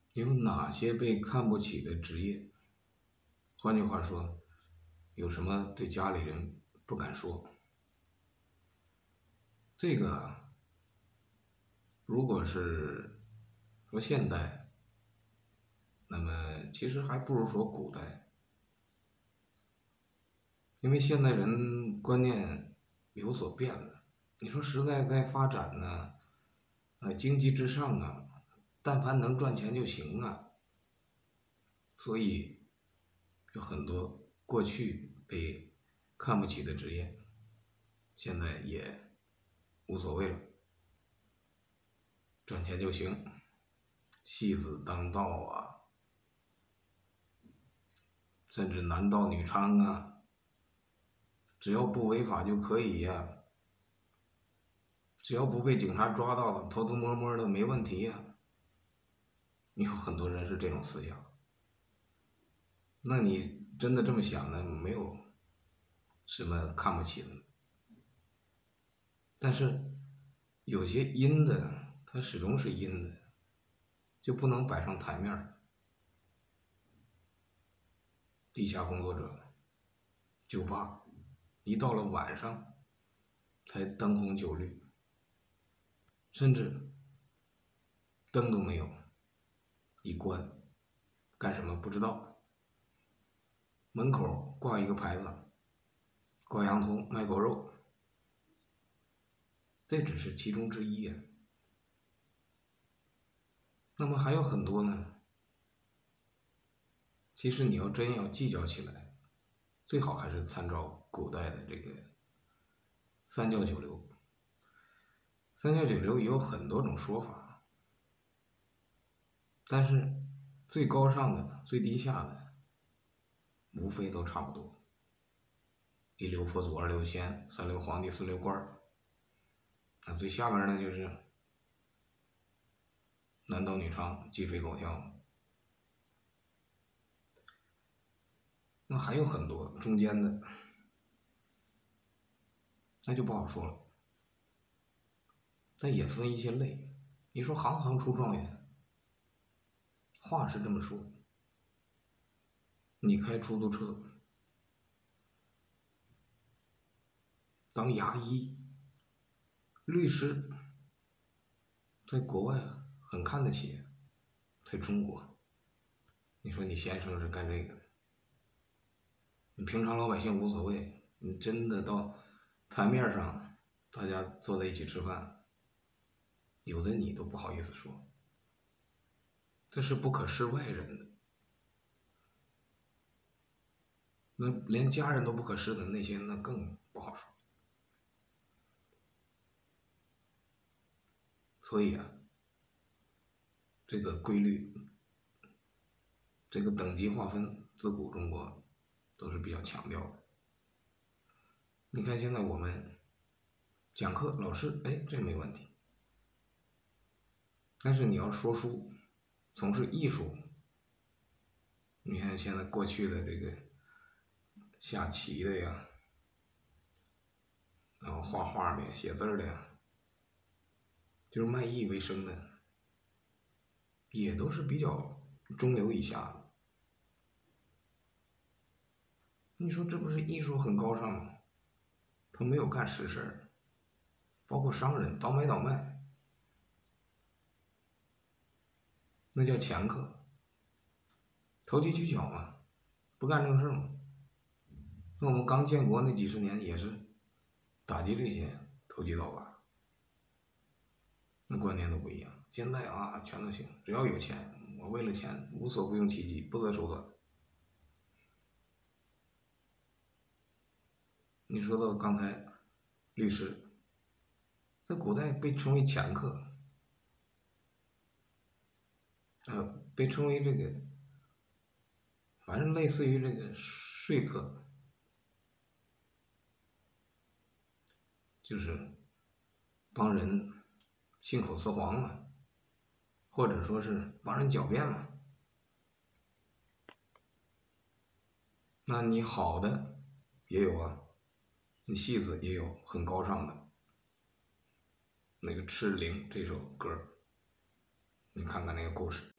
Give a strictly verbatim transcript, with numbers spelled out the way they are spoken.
有哪些被看不起的职业？换句话说，有什么对家里人不敢说？这个如果是说现代，那么其实还不如说古代，因为现代人观念有所变了。你说时代在发展呢，呃，经济至上啊，但凡能赚钱就行啊，所以有很多过去被看不起的职业，现在也无所谓了，赚钱就行，戏子当道啊，甚至男盗女娼啊，只要不违法就可以呀、啊，只要不被警察抓到，偷偷摸摸的没问题呀、啊。有很多人是这种思想，那你真的这么想呢？没有什么看不起的，但是有些阴的，它始终是阴的，就不能摆上台面儿。地下工作者，酒吧，一到了晚上才灯红酒绿，甚至灯都没有，一关，干什么不知道。门口挂一个牌子，挂羊头卖狗肉，这只是其中之一呀。那么还有很多呢。其实你要真要计较起来，最好还是参照古代的这个三教九流。三教九流有很多种说法，但是最高尚的、最低下的，无非都差不多。一流佛祖，二流仙，三流皇帝，四流官儿。那最下边呢，就是男盗女娼，鸡飞狗跳。那还有很多中间的，那就不好说了。但也分一些类。你说行行出状元，话是这么说。你开出租车，当牙医、律师，在国外很看得起，在中国，你说你先生是干这个的，你平常老百姓无所谓，你真的到台面上，大家坐在一起吃饭，有的你都不好意思说，这是不可视外人的。那连家人都不可视的那些，那更不好说。所以啊，这个规律，这个等级划分，自古中国都是比较强调的。你看现在我们讲课，老师，哎，这没问题。但是你要说书，从事艺术，你看现在过去的这个下棋的呀，然后画画的、写字的呀，就是卖艺为生的，也都是比较中流以下的。你说这不是艺术很高尚吗？他没有干实事儿，包括商人倒买倒卖，那叫掮客，投机取巧嘛，不干正事嘛。那我们刚建国那几十年也是打击这些投机倒把，那观念都不一样。现在啊，全都行，只要有钱，我为了钱无所不用其极，不择手段。你说到刚才律师，在古代被称为掮客，呃，被称为这个，反正类似于这个说客，就是帮人信口雌黄嘛，或者说是帮人狡辩嘛。那你好的也有啊，你戏子也有很高尚的，那个《赤伶》这首歌，你看看那个故事。